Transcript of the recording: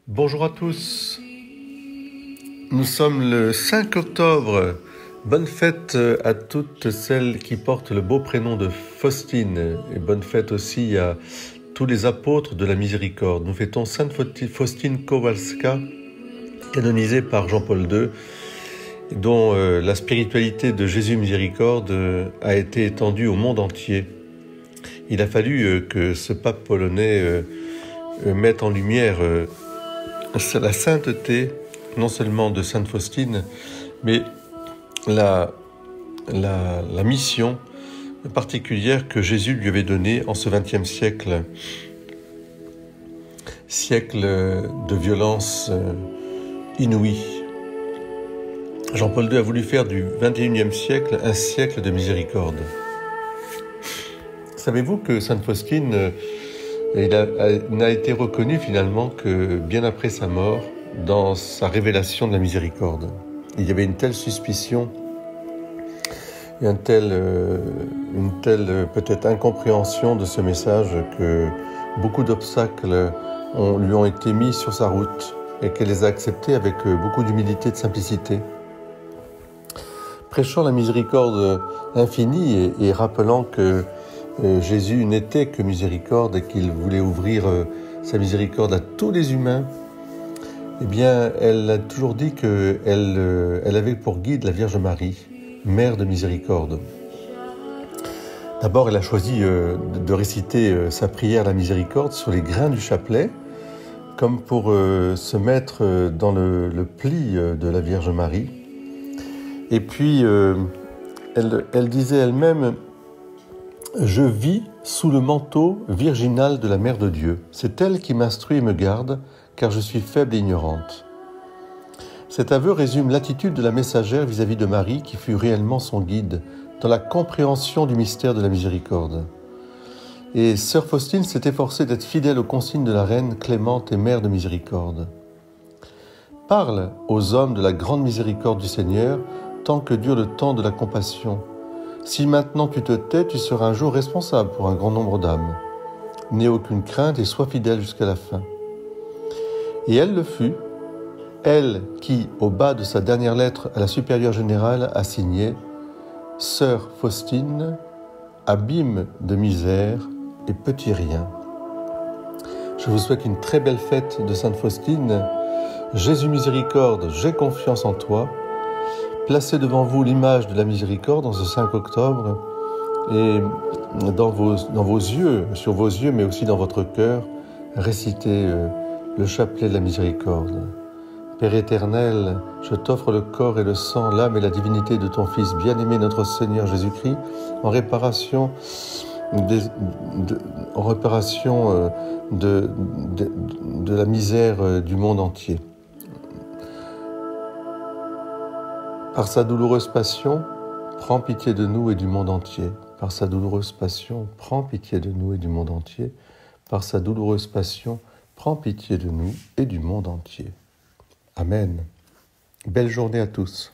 Bonjour à tous, nous sommes le 5 octobre. Bonne fête à toutes celles qui portent le beau prénom de Faustine et bonne fête aussi à tous les apôtres de la miséricorde. Nous fêtons Sainte Faustine Kowalska, canonisée par Jean-Paul II, dont la spiritualité de Jésus miséricorde a été étendue au monde entier. Il a fallu que ce pape polonais mette en lumière la sainteté, non seulement de Sainte Faustine, mais la mission particulière que Jésus lui avait donnée en ce XXe siècle, siècle de violence inouïe. Jean-Paul II a voulu faire du XXIe siècle un siècle de miséricorde. Savez-vous que Sainte Faustine n'a été reconnue finalement que bien après sa mort, dans sa révélation de la miséricorde. Il y avait une telle suspicion, et une telle peut-être incompréhension de ce message que beaucoup d'obstacles lui ont été mis sur sa route et qu'elle les a acceptés avec beaucoup d'humilité et de simplicité. Prêchant la miséricorde infinie et rappelant que Jésus n'était que miséricorde et qu'il voulait ouvrir sa miséricorde à tous les humains, eh bien, elle a toujours dit qu'elle avait pour guide la Vierge Marie, mère de miséricorde. D'abord, elle a choisi de réciter sa prière à la miséricorde sur les grains du chapelet, comme pour se mettre dans le pli de la Vierge Marie. Et puis, elle disait elle-même: je vis sous le manteau virginal de la Mère de Dieu. C'est elle qui m'instruit et me garde, car je suis faible et ignorante. Cet aveu résume l'attitude de la messagère vis-à-vis de Marie, qui fut réellement son guide dans la compréhension du mystère de la miséricorde. Et sœur Faustine s'est efforcée d'être fidèle aux consignes de la reine clémente et mère de miséricorde. Parle aux hommes de la grande miséricorde du Seigneur, tant que dure le temps de la compassion. Si maintenant tu te tais, tu seras un jour responsable pour un grand nombre d'âmes. N'aie aucune crainte et sois fidèle jusqu'à la fin. Et elle le fut, elle qui, au bas de sa dernière lettre à la supérieure générale, a signé « Sœur Faustine, abîme de misère et petit rien ». Je vous souhaite une très belle fête de Sainte Faustine. Jésus miséricorde, j'ai confiance en toi. Placez devant vous l'image de la miséricorde en ce 5 octobre et dans vos yeux, sur vos yeux, mais aussi dans votre cœur, récitez le chapelet de la miséricorde. Père éternel, je t'offre le corps et le sang, l'âme et la divinité de ton Fils bien-aimé, notre Seigneur Jésus-Christ, en réparation de la misère du monde entier. Par sa douloureuse passion, prends pitié de nous et du monde entier. Par sa douloureuse passion, prends pitié de nous et du monde entier. Par sa douloureuse passion, prends pitié de nous et du monde entier. Amen. Belle journée à tous.